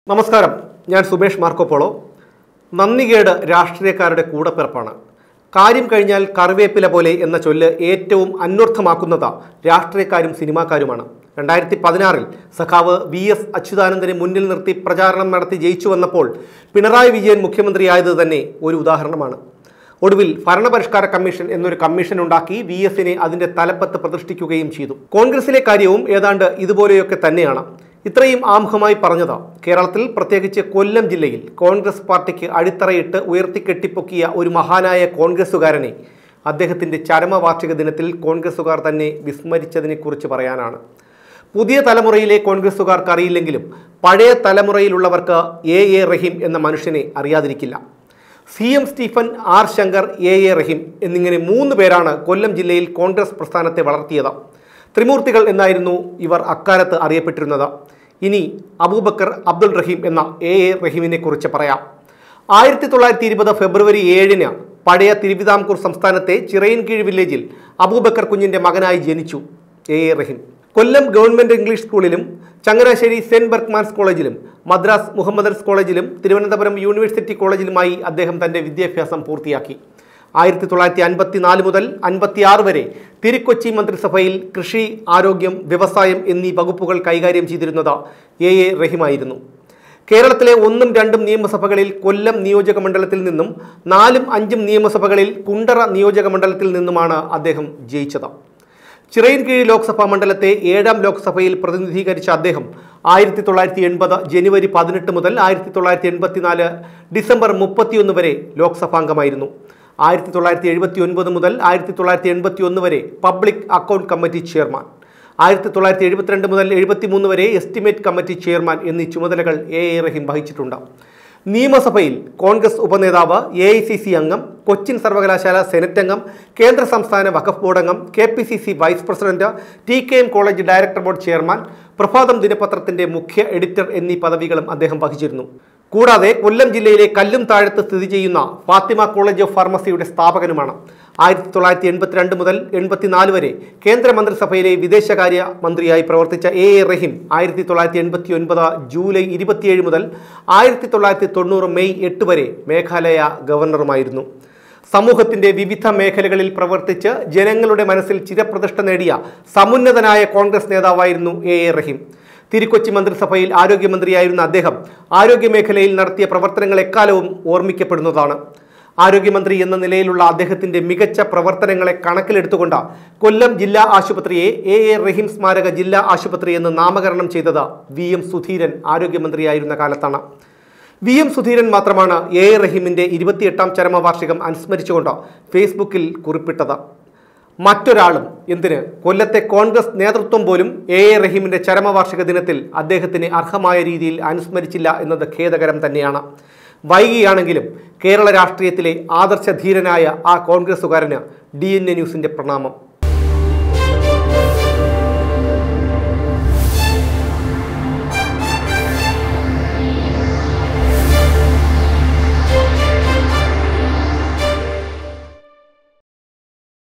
നമസ്കാരം, ഞാൻ സുബേഷ് മാർക്കോപോളോ. നന്ദികേട് രാഷ്ട്രീയക്കാരുടെ കൂടപ്പിറപ്പാണ്. കാര്യം കഴിഞ്ഞാൽ കറിവേപ്പില പോലെ എന്ന ചൊല്ല് ഏറ്റവും അന്വർത്ഥമാക്കുന്നത് രാഷ്ട്രീയക്കാരും സിനിമാക്കാരുമാണ്. 2016 സഖാവ് VS അച്യുതാനന്ദനെ മുന്നിൽ നിർത്തി പ്രചാരണം നടത്തി ജയിച്ചു വന്നപ്പോൾ പിണറായി വിജയൻ മുഖ്യമന്ത്രിയായത് തന്നെ ഒരു ഉദാഹരണമാണ്. ഒടുവിൽ ഭരണപരിഷ്കാര കമ്മീഷൻ എന്നൊരു കമ്മീഷൻ ഉണ്ടാക്കി VSനെ അതിൻ്റെ തലപ്പത്ത് പ്രതിഷ്ഠിക്കുകയും ചെയ്തു. കോൺഗ്രസിലെ കാര്യവും ഏതാണ്ട് ഇതുപോലെയൊക്കെ തന്നെയാണ്. ഇത്രയും ആമുഖമായി പറഞ്ഞത് കേരളത്തിൽ, പ്രത്യേകിച്ച് കൊല്ലം ജില്ലയിൽ കോൺഗ്രസ് പാർട്ടിക്ക് അടിത്തറയിട്ട് ഉയർത്തിക്കെട്ടിപ്പൊക്കിയ ഒരു മഹാനായ കോൺഗ്രസുകാരനെ അദ്ദേഹത്തിൻ്റെ ചരമവാർഷിക ദിനത്തിൽ കോൺഗ്രസുകാർ തന്നെ വിസ്മരിച്ചതിനെക്കുറിച്ച് പറയാനാണ്. പുതിയ തലമുറയിലെ കോൺഗ്രസുകാർക്ക് അറിയില്ലെങ്കിലും പഴയ തലമുറയിലുള്ളവർക്ക് A.A. റഹീം എന്ന മനുഷ്യനെ അറിയാതിരിക്കില്ല. CM Stephen, R. Shankar, A.A. Rahim എന്നിങ്ങനെ 3 പേരാണ് കൊല്ലം ജില്ലയിൽ കോൺഗ്രസ് പ്രസ്ഥാനത്തെ വളർത്തിയത്. ത്രിമൂർത്തികൾ എന്നായിരുന്നു ഇവർ അക്കാലത്ത് അറിയപ്പെട്ടിരുന്നത്. ഇനി അബൂബക്കർ അബ്ദുൾ റഹീം എന്ന A.A. റഹീമിനെ കുറിച്ച് പറയാം. 1920 ഫെബ്രുവരി 7 പഴയ തിരുവിതാംകൂർ സംസ്ഥാനത്തെ ചിറയൻകീഴ് വില്ലേജിൽ അബൂബക്കർ കുഞ്ഞിൻ്റെ മകനായി ജനിച്ചു A.A. റഹീം. കൊല്ലം ഗവൺമെൻറ് ഇംഗ്ലീഷ് സ്കൂളിലും ചങ്ങനാശ്ശേരി സെൻറ്റ് ബർക്ക്മാൻസ് കോളേജിലും മദ്രാസ് മുഹമ്മദൻസ് കോളേജിലും തിരുവനന്തപുരം യൂണിവേഴ്സിറ്റി കോളേജിലുമായി അദ്ദേഹം തൻ്റെ വിദ്യാഭ്യാസം പൂർത്തിയാക്കി. 1954 മുതൽ 56 വരെ തിരുക്കൊച്ചി മന്ത്രിസഭയിൽ കൃഷി, ആരോഗ്യം, വ്യവസായം എന്നീ വകുപ്പുകൾ കൈകാര്യം ചെയ്തിരുന്നത് A.A. റഹീമായിരുന്നു. കേരളത്തിലെ 1ഉം 2ഉം നിയമസഭകളിൽ കൊല്ലം നിയോജക മണ്ഡലത്തിൽ നിന്നും 4ഉം 5ഉം നിയമസഭകളിൽ കുണ്ടറ നിയോജക മണ്ഡലത്തിൽ നിന്നുമാണ് അദ്ദേഹം ജയിച്ചത്. ചിറയൻകീഴ് ലോക്സഭാ മണ്ഡലത്തെ 7ാം ലോക്സഭയിൽ പ്രതിനിധീകരിച്ച അദ്ദേഹം 1980 ജനുവരി 18 മുതൽ 1984 ഡിസംബർ 31 വരെ ലോക്സഭാംഗമായിരുന്നു. 1979 മുതൽ 1981 വരെ പബ്ലിക് അക്കൗണ്ട് കമ്മിറ്റി ചെയർമാൻ, 1972 മുതൽ 73 വരെ എസ്റ്റിമേറ്റ് കമ്മിറ്റി ചെയർമാൻ എന്നീ ചുമതലകൾ A.A. റഹീം വഹിച്ചിട്ടുണ്ട്. നിയമസഭയിൽ കോൺഗ്രസ് ഉപനേതാവ്, AICC അംഗം, കൊച്ചിൻ സർവകലാശാല സെനറ്റ് അംഗം, കേന്ദ്ര സംസ്ഥാന വഖഫ് ബോർഡ് അംഗം, KPCC vice president, TKM college director board chairman, Prabhatham ദിനപത്രത്തിന്റെ മുഖ്യ എഡിറ്റർ എന്നീ പദവികളും അദ്ദേഹം വഹിച്ചിരുന്നു. കൂടാതെ കൊല്ലം ജില്ലയിലെ കല്ലും താഴത്ത് സ്ഥിതി ചെയ്യുന്ന ഫാത്തിമ കോളേജ് ഓഫ് ഫാർമസിയുടെ സ്ഥാപകനുമാണ്. 1982 മുതൽ 84 വരെ കേന്ദ്രമന്ത്രിസഭയിലെ വിദേശകാര്യ മന്ത്രിയായി പ്രവർത്തിച്ച A.A. റഹീം 1989 ജൂലൈ 27 മുതൽ 1990 മെയ് 8 വരെ മേഘാലയ ഗവർണറുമായിരുന്നു. സമൂഹത്തിൻ്റെ വിവിധ മേഖലകളിൽ പ്രവർത്തിച്ച് ജനങ്ങളുടെ മനസ്സിൽ ചിരപ്രതിഷ്ഠ നേടിയ സമുന്നതനായ കോൺഗ്രസ് നേതാവായിരുന്നു A.A. റഹീം. തിരുക്കൊച്ചി മന്ത്രിസഭയിൽ ആരോഗ്യമന്ത്രിയായിരുന്ന അദ്ദേഹം ആരോഗ്യമേഖലയിൽ നടത്തിയ പ്രവർത്തനങ്ങൾ എക്കാലവും ഓർമ്മിക്കപ്പെടുന്നതാണ്. ആരോഗ്യമന്ത്രി എന്ന നിലയിലുള്ള അദ്ദേഹത്തിൻ്റെ മികച്ച പ്രവർത്തനങ്ങളെ കണക്കിലെടുത്തുകൊണ്ട് കൊല്ലം ജില്ലാ ആശുപത്രിയെ A.A. റഹീം സ്മാരക ജില്ലാ ആശുപത്രി എന്ന് നാമകരണം ചെയ്തത് VM സുധീരൻ ആരോഗ്യമന്ത്രിയായിരുന്ന കാലത്താണ്. VM സുധീരൻ മാത്രമാണ് A.A. റഹീമിൻ്റെ 28ാം ചരമവാർഷികം അനുസ്മരിച്ചുകൊണ്ട് ഫേസ്ബുക്കിൽ കുറിപ്പിട്ടത്. മറ്റൊരാളും, എന്തിന് കൊല്ലത്തെ കോൺഗ്രസ് നേതൃത്വം പോലും A.A. റഹീമിൻ്റെ ചരമവാർഷിക ദിനത്തിൽ അദ്ദേഹത്തിന് അർഹമായ രീതിയിൽ അനുസ്മരിച്ചില്ല എന്നത് ഖേദകരം തന്നെയാണ്. വൈകിയാണെങ്കിലും കേരള രാഷ്ട്രീയത്തിലെ ആദർശധീരനായ ആ കോൺഗ്രസുകാരന് DNA ന്യൂസിൻ്റെ പ്രണാമം.